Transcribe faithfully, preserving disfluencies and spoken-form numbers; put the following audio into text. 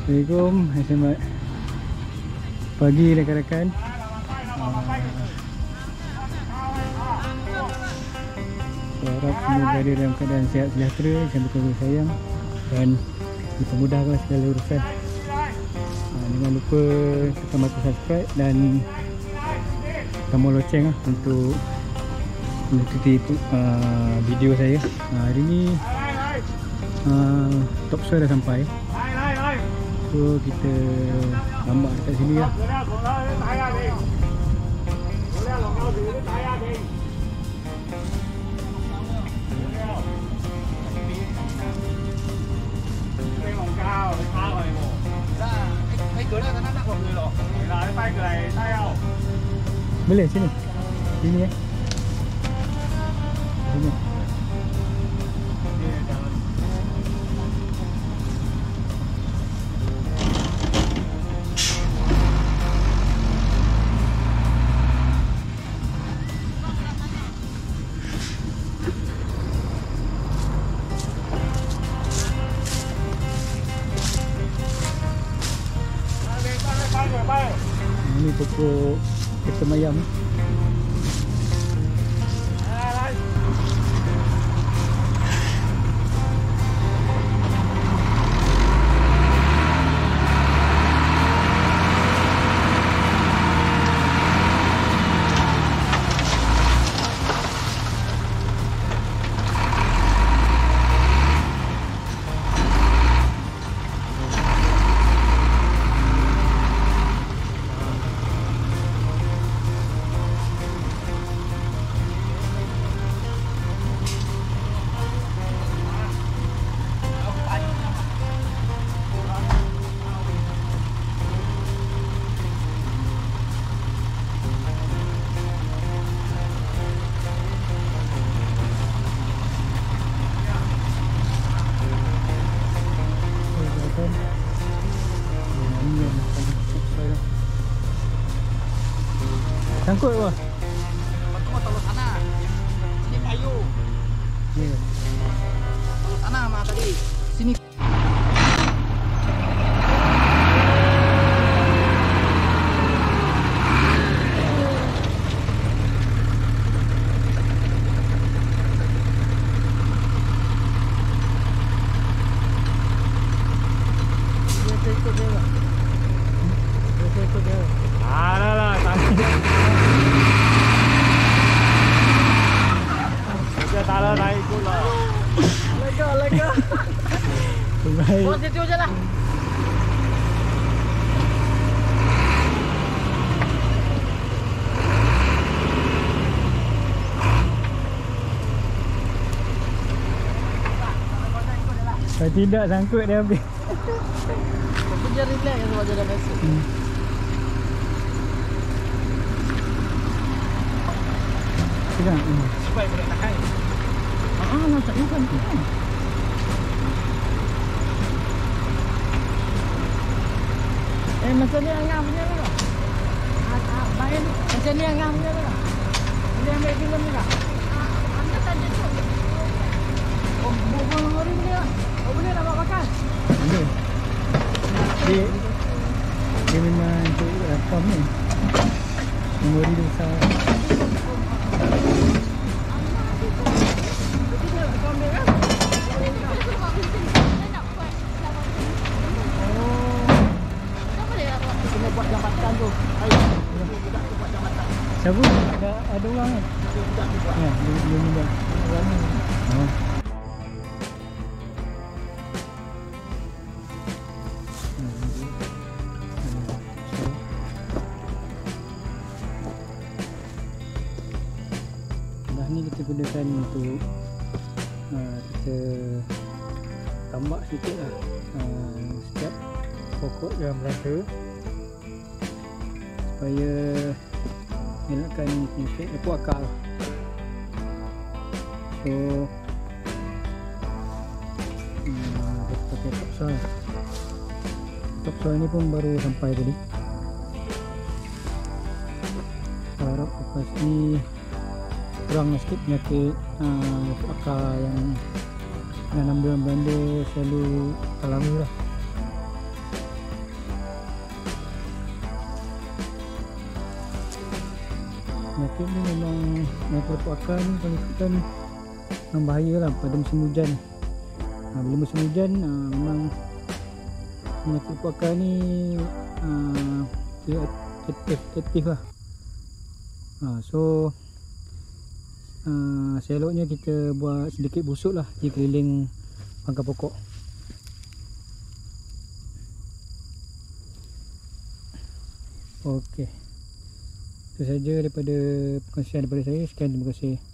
Assalamualaikum, selamat pagi rakan-rakan. Saya harap semua berada dalam keadaan sihat sejahtera, sambil keluarga sayang dan dipermudahkan segala urusan. Ha, jangan lupa tekan button subscribe dan tombol loceng lah untuk mengikuti uh, video saya. Uh, hari ni uh, topsoil dah sampai, so kita gambar dekat sini lah. Boleh sini. Sini eh. Sini. Ini pokok ketem ayam. Sangkut apa? Lepas tu taruh sana. Sini kayu. Ya. Taruh sana mah tadi. Sini. Dia ikut dia lah. Dia ikut dia. Ah, dah lah, tadi. Dia tak ada naik pula. Lega, lega. Baik. Bawa situ je lah. Kalau tidak sangkut dia habis. Tapi dia relax sebab dia dah biasa. Hmm. Sedang. Hmm. Supaya boleh tahan. Ah, nak tak bukan. Eh, macam ni angam punya ke? Ah, ah, main macam ni angam punya ke? Boleh ambil film ni tak? Ah, anda tak ada tu. Oh, buang-buang ni boleh tak? Oh, boleh nak bawa makan? Boleh. Dia, dia memang untuk rakam ni. Memori dia besar. Buat jambatan tu. Ayo. Budak tu buat jambatan. Siapa? Ada ada orang kan? Budak tu buat. Ya, dia dia minta. Orang ni. Oh. Dah ni kita gunakan untuk uh, kita tambak sikit lah uh, setiap pokok dalam rata supaya elakkan efek lepuk akar. So hmm, kita pakai topsoil. Topsoil ni pun baru sampai tadi. Harap lepas ni kurang sikit penyakit uh, lepuk akar yang nanam dalam blender selalu alami lah. penyakit ni memang penyakit lepuk akar ni kan memang bahaya lah pada musim hujan. Ha, bila musim hujan uh, memang penyakit lepuk akar ni uh, dia aktif, aktif lah. Ha, so uh, seloknya kita buat sedikit busuk lah di keliling pangkal pokok. Okey, itu saja daripada perkongsian daripada saya. Sekian, terima kasih.